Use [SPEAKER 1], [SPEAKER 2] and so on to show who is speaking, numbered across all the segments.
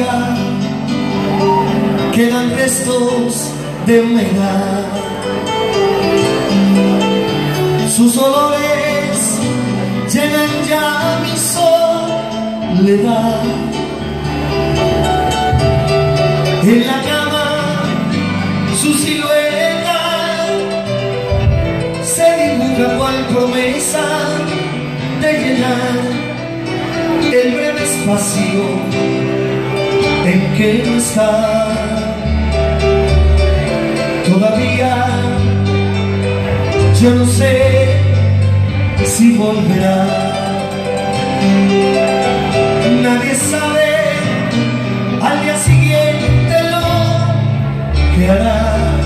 [SPEAKER 1] todavía quedan restos de humedad. Sus olores llenan ya mi soledad. En la cama su silueta se dibuja cual promesa de llenar el breve espacio en que no está. Todavía yo no sé si volverá. Nadie sabe al día siguiente lo que hará.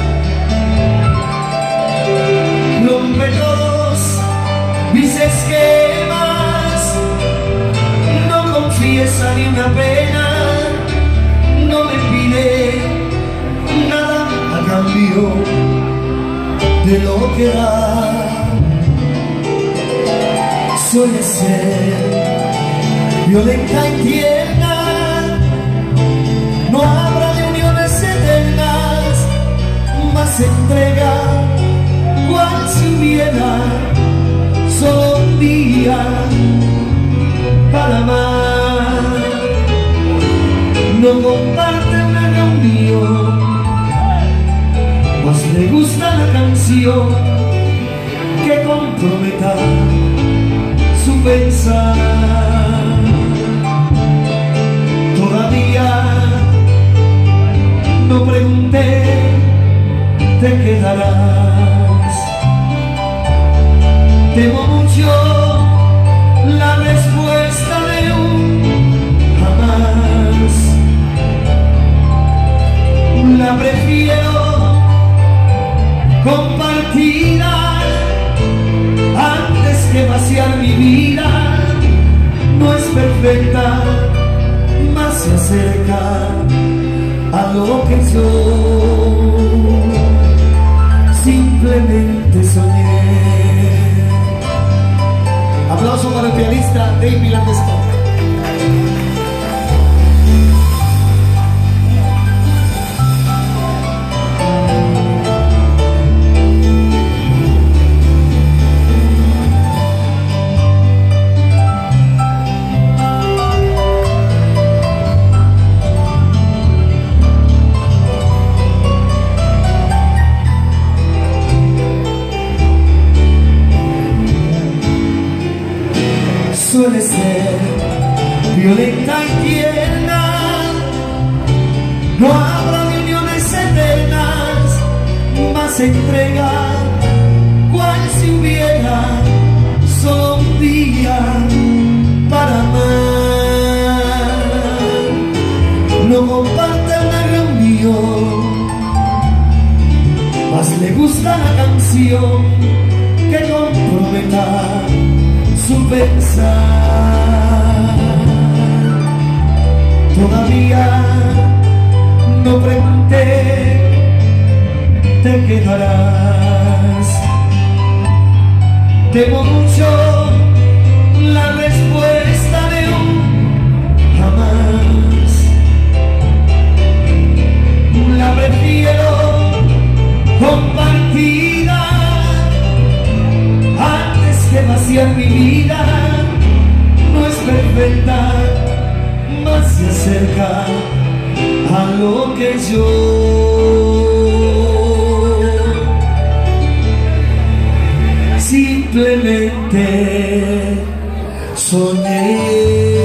[SPEAKER 1] Rompe todos mis esquemas, no confiesa ni una pena, no me pide nada a cambio de lo que da. Suele ser violenta y tierna, no habrá de uniones eternas, más entrega cual si hubiera solo un día para amar. No comparte una reunión, más le gusta la canción que comprometa su pensar. Todavía no pregunté, te quedarás. Temo mucho la respuesta de un jamás. La prefiero compartida antes que vaciar mi vida. No es perfecta, más se acerca a lo que yo simplemente soñé. Aplauso para el pianista David Landeston. Suele ser violenta y tierna, no habrá uniones eternas, más entrega cual si hubiera solo un día para amar. No comparte una reunión, más le gusta la canción que comprometa su pensar. Todavía no pregunté, te quedarás. Temo mucho la respuesta de un jamás. La prefiero compartida antes que vaciar mi vida. No es perfecta, más se acerca a lo que yo simplemente soñé.